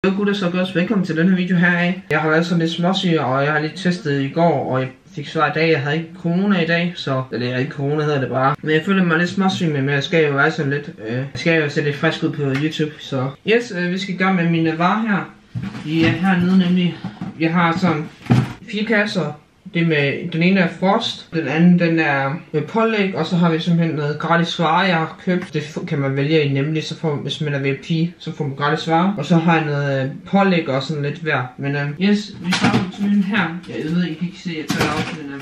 Hej gutter, så godt velkommen til den her video her af. Jeg har været sådan lidt småsyg, og jeg har lige testet i går, og jeg fik svar i dag. Jeg havde ikke corona i dag, så det er ikke corona hedder det bare. Men jeg føler mig lidt småsyg, men jeg skal jo være sådan lidt, jeg skal jo se lidt frisk ud på YouTube, så yes, vi skal i gang med mine varer her. De er hernede nemlig. Jeg har sådan 4 kasser. Det med, den ene er frost, den anden den er med pålæg, og så har vi simpelthen noget gratis varer, jeg har købt. Det kan man vælge i nemlig, så får, hvis man er VIP, så får man gratis varer. Og så har jeg noget pålæg og sådan lidt hver. Men yes, vi starter simpelthen her. Jeg ved ikke, I kan se, jeg tager op, men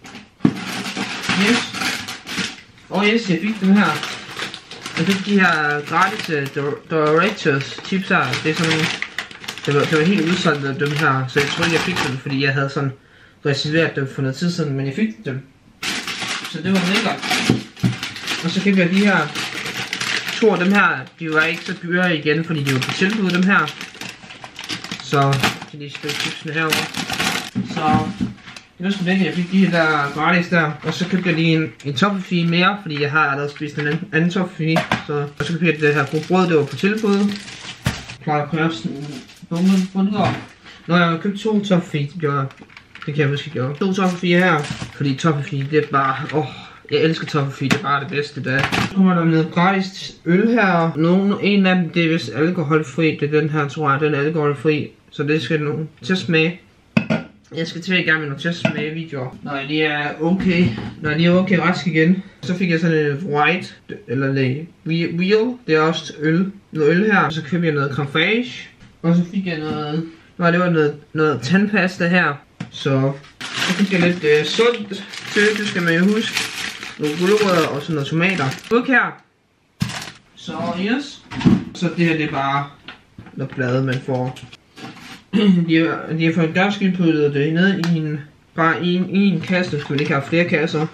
yes. Og yes, jeg fik dem her. Jeg fik de her gratis Doritos chips her. Det er sådan, det var helt udsolgt af dem her, så jeg tror ikke jeg fik dem, fordi jeg havde sådan reserveret dem for noget tid siden, men jeg fik dem. Så det var lækkert. Og så købte jeg de her 2 af dem her. De var ikke så dyre igen, fordi de var på tilbud dem her. Så kan de skrive chipsene herovre. Så det var sgu lækkert. Jeg fik de her der gratis der. Og så købte jeg lige en toffee mere, fordi jeg har allerede spist en anden toffee. Og så købte jeg det her brød, det var på tilbud. Jeg plejer at købe sådan en bunker. Når jeg har købt 2 toffee, det kan jeg huske, jeg gjorde. 2 toffee her, fordi toffee, det er bare, jeg elsker toffee, det er bare det bedste der. Så kommer der noget gratis øl her. En af dem, det er vist alkoholfri, det er den her, tror jeg, den er alkoholfri. Så det skal nogen testmage. Jeg skal til i gang med nogle testmage videoer. Når jeg lige er okay, rask igen. Så fik jeg sådan en white, eller real, det er også noget øl her. Så købte jeg noget cremefraiche. Og så fik jeg noget, det var noget tandpasta her. Så fik jeg lidt sundt til, det skal man jo huske. Nogle gulerødder og sådan noget tomater. Buk her. Så yes. Så det her det er bare noget blade man får. De har fået en dørskilt puttet det ned i bare en kasse, så man ikke har flere kasser.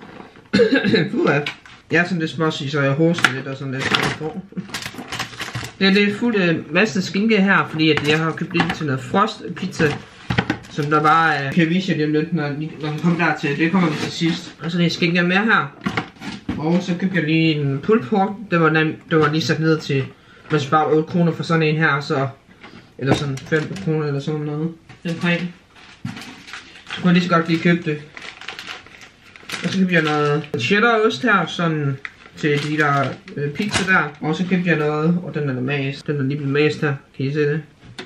Jeg er sådan lidt småsyg, så jeg hoster lidt og sådan lidt. Det er fuldt masse skinke her, fordi at jeg har købt lidt til noget frost pizza. Som der bare kan vise jer det lidt, når vi kommer der til. Det kommer vi til sidst. Og så det skinke med her. Og så købte jeg lige en pulled pork. Det var lige sat ned til, man sparer 8 kroner for sådan en her, så eller sådan 5 kroner eller sådan noget. Den omkring. Så kunne jeg lige så godt lige købe det. Og så købte jeg noget cheddarost her, sådan til de der pizza der. Og så købte jeg noget, og den er mast. Den er lige blevet mast her. Kan I se det?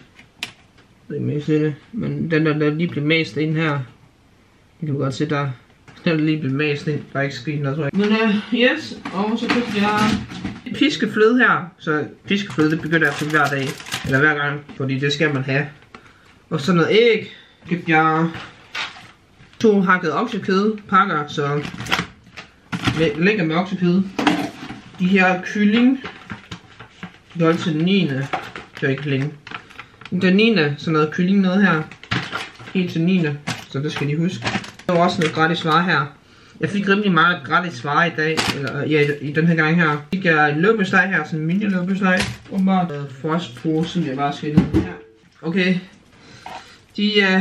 Jeg kan ikke se det, men den der lige blev mast ind her. Det kan man godt se der. Den er lige blevet mast ind. Der er ikke sket noget, tror jeg. Men yes, og så købte jeg piskefløde her. Så piskefløde, det begynder jeg at købe hver dag. Eller hver gang, fordi det skal man have. Og så noget æg. Købte jeg 2 hakket oksekød pakker, så lækker med oksekød. De her kylling. Det er til den 9. Det er ikke længe. Den 9. sådan noget kylling noget her. Helt til 9. Så det skal de huske. Der var også noget gratis varer her. Jeg fik rimelig meget gratis varer i dag. Eller ja, i den her gang her. Fik jeg en løbesteg her. Sådan en mini løbesteg. Og bare noget frostpose, jeg bare skal ned her. Okay. De er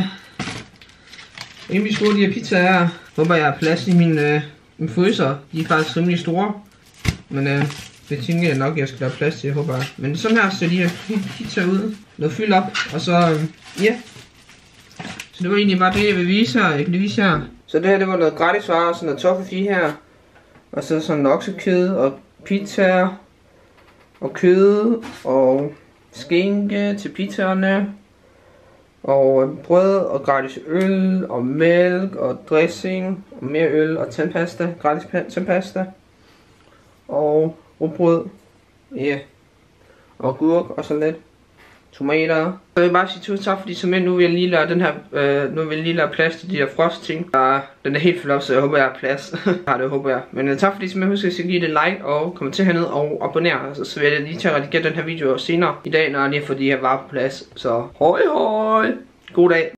rimelig store, de her pizzaer her. Håber jeg har plads i min fryser. De er faktisk rimelig store. Men det tænker jeg nok, jeg skal have plads til, jeg håber. Men sådan her ser de her pizza ud. Noget fyld op, og så, ja. Så det var egentlig bare det, jeg vil vise her. Jeg kan lige vise her. Så det her, det var noget gratis varer, sådan noget toffee her. Og så sådan oksekød og pizza. Og kød og skinke til pizzaerne. Og brød og gratis øl og mælk og dressing. Og mere øl og tandpasta, gratis tandpasta. Og rugbrød, ja, og gurk og så lidt tomater. Så jeg vil bare sige tusind tak, fordi som nu vil jeg lige lade den her, nu vil jeg lige lade plads til de her frost ting. Den er helt fyldt op, så jeg håber jeg har plads. Ja, det håber jeg. Men tak fordi som husk at give det like og kommenter herned og abonnere. Så vil jeg lige til at redigere den her video senere i dag, når jeg lige har fået de her varer på plads. Så hoj hoj, god dag.